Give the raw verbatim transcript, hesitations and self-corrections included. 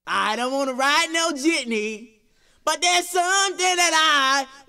I don't want to ride no jitney, but there's something that I